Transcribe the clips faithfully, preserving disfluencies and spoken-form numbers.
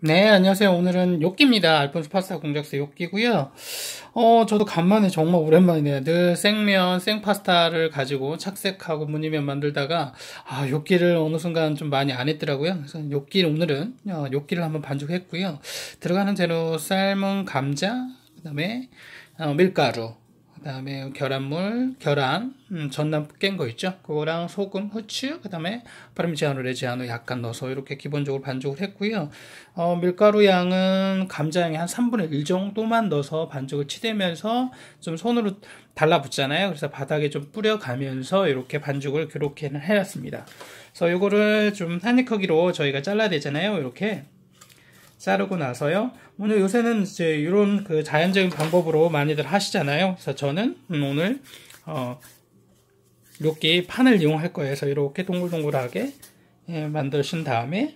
네, 안녕하세요. 오늘은 요끼입니다. 알폰소 파스타 공작새 요끼고요. 어, 저도 간만에 정말 오랜만이네요. 늘 생면, 생파스타를 가지고 착색하고 무늬면 만들다가 아, 요끼를 어느 순간 좀 많이 안 했더라고요. 그래서 요끼를 오늘은 어, 요끼를 한번 반죽했고요. 들어가는 재료 삶은 감자, 그다음에 어, 밀가루, 그 다음에 계란물, 계란, 음, 전남 깬 거 있죠? 그거랑 소금, 후추, 그 다음에 파르미지아노 레지아노 약간 넣어서 이렇게 기본적으로 반죽을 했고요. 어, 밀가루 양은 감자 양의 한 삼분의 일 정도만 넣어서 반죽을 치대면서 좀 손으로 달라붙잖아요. 그래서 바닥에 좀 뿌려가면서 이렇게 반죽을 그렇게는 해놨습니다. 그래서 이거를 좀 한 입 크기로 저희가 잘라야 되잖아요. 이렇게. 자르고 나서요. 오늘 요새는 이제 이런 그 자연적인 방법으로 많이들 하시잖아요. 그래서 저는 오늘 어 요끼 판을 이용할 거예요. 그래서 이렇게 동글동글하게 예, 만드신 다음에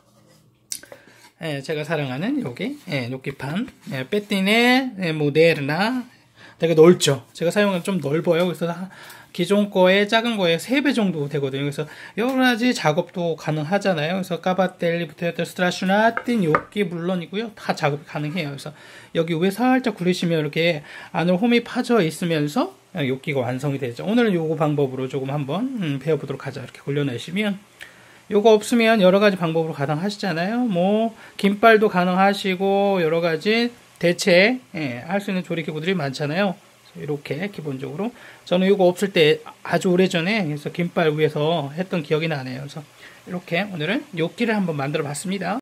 예, 제가 사랑하는 여기 예, 요끼판 예, 빼띠네 예, 모데르나 되게 넓죠. 제가 사용은 좀 넓어요. 그래서 기존 거에 작은 거에 세 배 정도 되거든요. 그래서 여러 가지 작업도 가능하잖아요. 그래서 까바텔리부터 해서 스트라슈나틴 요끼 물론이고요. 다 작업이 가능해요. 그래서 여기 위에 살짝 구리시면 이렇게 안으로 홈이 파져 있으면서 요끼가 완성이 되죠. 오늘은 요거 방법으로 조금 한번 음, 배워보도록 하죠. 이렇게 골려내시면 요거 없으면 여러 가지 방법으로 가능하시잖아요. 뭐 김발도 가능하시고 여러 가지 대체 예, 할 수 있는 조리기구들이 많잖아요. 이렇게 기본적으로 저는 이거 없을 때 아주 오래전에 그래서 김발 위에서 했던 기억이 나네요. 그래서 이렇게 오늘은 요끼를 한번 만들어 봤습니다.